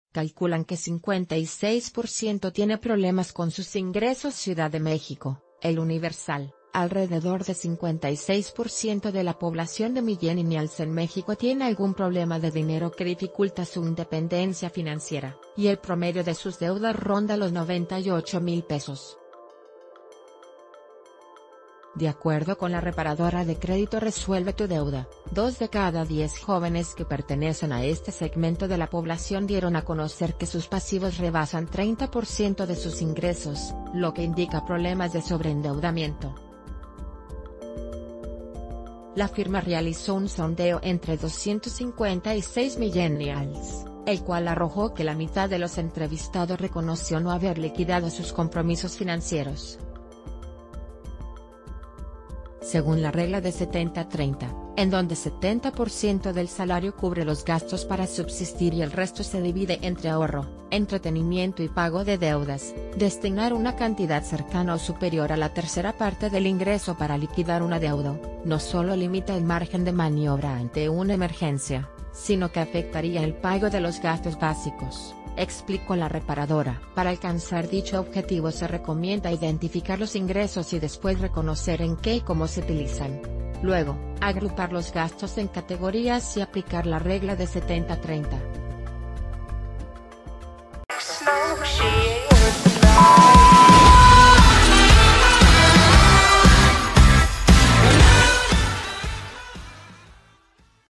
calculan que 56% tiene problemas con sus ingresos. Ciudad de México, El Universal, alrededor de 56% de la población de millennials en México tiene algún problema de dinero que dificulta su independencia financiera, y el promedio de sus deudas ronda los 98,000 pesos. De acuerdo con la reparadora de crédito Resuelve tu Deuda, 2 de cada 10 jóvenes que pertenecen a este segmento de la población dieron a conocer que sus pasivos rebasan 30% de sus ingresos, lo que indica problemas de sobreendeudamiento. La firma realizó un sondeo entre 256 millennials, el cual arrojó que la mitad de los entrevistados reconoció no haber liquidado sus compromisos financieros. Según la regla de 70-30, en donde 70% del salario cubre los gastos para subsistir y el resto se divide entre ahorro, entretenimiento y pago de deudas, destinar una cantidad cercana o superior a la tercera parte del ingreso para liquidar una deuda, no solo limita el margen de maniobra ante una emergencia, sino que afectaría el pago de los gastos básicos, explicó la reparadora. Para alcanzar dicho objetivo se recomienda identificar los ingresos y después reconocer en qué y cómo se utilizan. Luego, agrupar los gastos en categorías y aplicar la regla de 70-30.